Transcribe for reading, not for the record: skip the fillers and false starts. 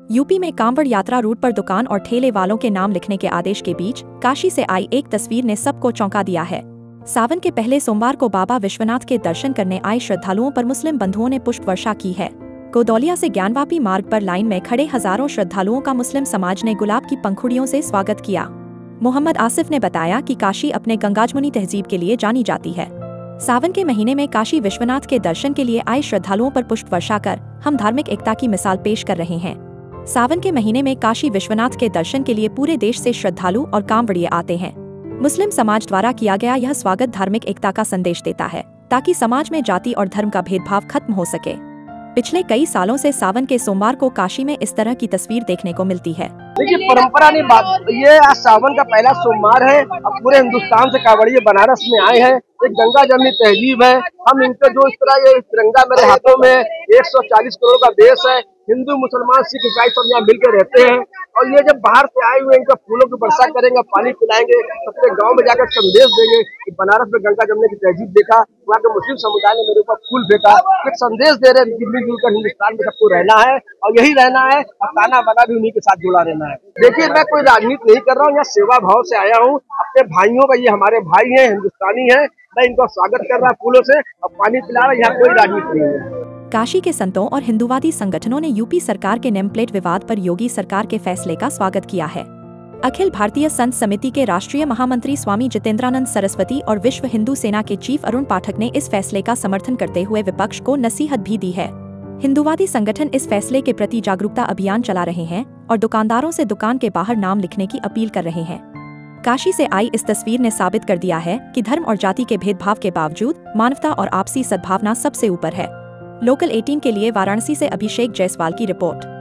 UP में कांवड़ यात्रा root पर दुकान और ठेले वालों के नाम लिखने के आदेश के बीच काशी से आई एक तस्वीर ने सबको चौंका दिया है। सावन के पहले सोमवार को बाबा विश्वनाथ के दर्शन करने आए श्रद्धालुओं पर मुस्लिम बंधुओं ने पुष्प वर्षा की है। गोदौलिया से ज्ञानवापी मार्ग पर लाइन में खड़े हजारों श्रद्धालुओं का मुस्लिम समाज ने गुलाब की पंखुड़ियों से स्वागत किया। मोहम्मद आसिफ ने बताया कि काशी अपने गंगाजमुनी तहजीब के लिए जानी जाती है। सावन के महीने में काशी विश्वनाथ के दर्शन के लिए आए श्रद्धालुओं पर पुष्प वर्षा कर हम धार्मिक एकता की मिसाल पेश कर रहे हैं। सावन के महीने में काशी विश्वनाथ के दर्शन के लिए पूरे देश से श्रद्धालु और कांवड़िए आते हैं। मुस्लिम समाज द्वारा किया गया यह स्वागत धार्मिक एकता का संदेश देता है, ताकि समाज में जाति और धर्म का भेदभाव खत्म हो सके। पिछले कई सालों से सावन के सोमवार को काशी में इस तरह की तस्वीर देखने को मिलती है। देखिए, परंपरा नहीं बात, ये आज सावन का पहला सोमवार है। अब पूरे हिंदुस्तान से कांवड़िए बनारस में आए हैं। एक गंगा जमनी तहजीब है। हम इनके जो इस तरह ये तिरंगा मेरे हाथों में 140 करोड़ का देश है। हिंदू मुसलमान सिख ईसाई सब यहाँ मिलकर रहते हैं। और ये जब बाहर से आए हुए इनका फूलों की वर्षा करेंगे, पानी पिलाएंगे, सबसे गांव में जाकर संदेश देंगे कि बनारस में गंगा जमने की तहजीब देखा, वहाँ के मुस्लिम समुदाय ने मेरे ऊपर फूल फेंका। एक संदेश दे रहे हैं मिलजुल कर हिंदुस्तान में सबको रहना है और यही रहना है और ताना बाना भी उन्हीं के साथ जुड़ा रहना है। देखिए, मैं कोई राजनीति नहीं कर रहा हूँ, यहाँ सेवा भाव से आया हूँ। अपने भाइयों का, ये हमारे भाई हैं, हिंदुस्तानी है, मैं इनको स्वागत कर रहा फूलों से और पानी पिला रहा। यहाँ कोई राजनीति नहीं है। काशी के संतों और हिंदूवादी संगठनों ने यूपी सरकार के नेम प्लेट विवाद पर योगी सरकार के फैसले का स्वागत किया है। अखिल भारतीय संत समिति के राष्ट्रीय महामंत्री स्वामी जितेंद्रानंद सरस्वती और विश्व हिंदू सेना के चीफ अरुण पाठक ने इस फैसले का समर्थन करते हुए विपक्ष को नसीहत भी दी है। हिंदूवादी संगठन इस फैसले के प्रति जागरूकता अभियान चला रहे हैं और दुकानदारों से दुकान के बाहर नाम लिखने की अपील कर रहे हैं। काशी से आई इस तस्वीर ने साबित कर दिया है कि धर्म और जाति के भेदभाव के बावजूद मानवता और आपसी सद्भावना सबसे ऊपर है। लोकल 18 के लिए वाराणसी से अभिषेक जायसवाल की रिपोर्ट।